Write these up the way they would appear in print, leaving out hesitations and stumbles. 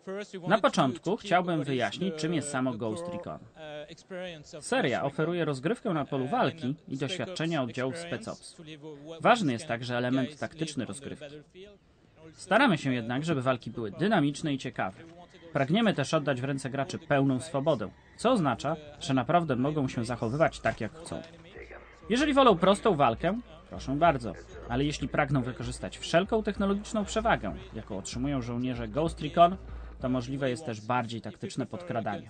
Na początku chciałbym wyjaśnić, czym jest samo Ghost Recon. Seria oferuje rozgrywkę na polu walki i doświadczenia oddziałów Spec Ops. Ważny jest także element taktyczny rozgrywki. Staramy się jednak, żeby walki były dynamiczne i ciekawe. Pragniemy też oddać w ręce graczy pełną swobodę, co oznacza, że naprawdę mogą się zachowywać tak, jak chcą. Jeżeli wolą prostą walkę, proszę bardzo, ale jeśli pragną wykorzystać wszelką technologiczną przewagę, jaką otrzymują żołnierze Ghost Recon, to możliwe jest też bardziej taktyczne podkradanie.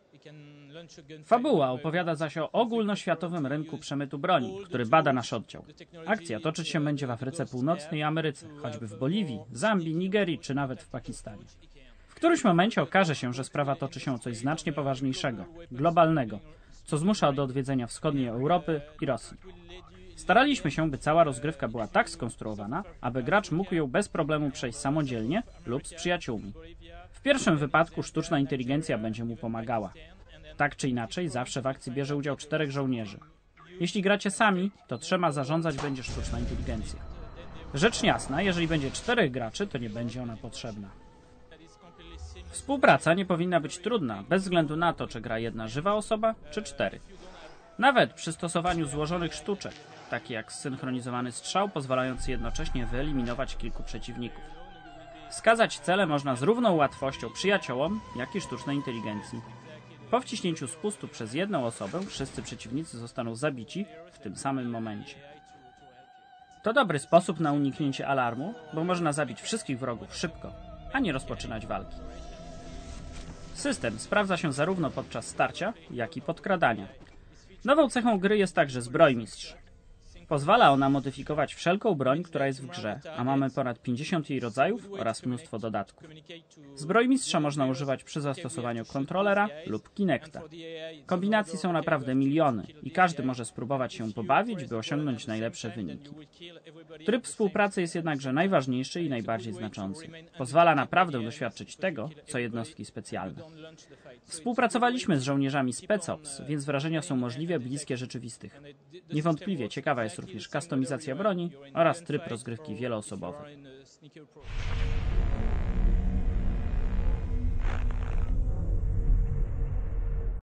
Fabuła opowiada zaś o ogólnoświatowym rynku przemytu broni, który bada nasz oddział. Akcja toczyć się będzie w Afryce Północnej i Ameryce, choćby w Boliwii, Zambii, Nigerii czy nawet w Pakistanie. W którymś momencie okaże się, że sprawa toczy się o coś znacznie poważniejszego, globalnego, co zmusza do odwiedzenia wschodniej Europy i Rosji. Staraliśmy się, by cała rozgrywka była tak skonstruowana, aby gracz mógł ją bez problemu przejść samodzielnie lub z przyjaciółmi. W pierwszym wypadku sztuczna inteligencja będzie mu pomagała. Tak czy inaczej, zawsze w akcji bierze udział 4 żołnierzy. Jeśli gracie sami, to 3 zarządzać będzie sztuczna inteligencja. Rzecz jasna, jeżeli będzie 4 graczy, to nie będzie ona potrzebna. Współpraca nie powinna być trudna, bez względu na to, czy gra jedna żywa osoba, czy 4. Nawet przy stosowaniu złożonych sztuczek, takie jak zsynchronizowany strzał pozwalający jednocześnie wyeliminować kilku przeciwników. Wskazać cele można z równą łatwością przyjaciołom, jak i sztucznej inteligencji. Po wciśnięciu spustu przez jedną osobę wszyscy przeciwnicy zostaną zabici w tym samym momencie. To dobry sposób na uniknięcie alarmu, bo można zabić wszystkich wrogów szybko, a nie rozpoczynać walki. System sprawdza się zarówno podczas starcia, jak i podkradania. Nową cechą gry jest także zbrojmistrz. Pozwala ona modyfikować wszelką broń, która jest w grze, a mamy ponad 50 jej rodzajów oraz mnóstwo dodatków. Zbrojmistrza można używać przy zastosowaniu kontrolera lub Kinecta. Kombinacji są naprawdę miliony i każdy może spróbować się pobawić, by osiągnąć najlepsze wyniki. Tryb współpracy jest jednakże najważniejszy i najbardziej znaczący. Pozwala naprawdę doświadczyć tego, co jednostki specjalne. Współpracowaliśmy z żołnierzami Spec Ops, więc wrażenia są możliwie bliskie rzeczywistych. Niewątpliwie ciekawa jest również kustomizacja broni oraz tryb rozgrywki wieloosobowej.